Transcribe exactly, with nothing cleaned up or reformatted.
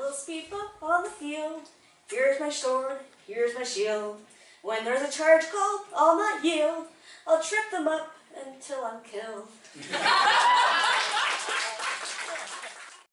will speed up on the field. Here's my sword, here's my shield. When there's a charge called, I'll not yield. I'll trip them up until I'm killed.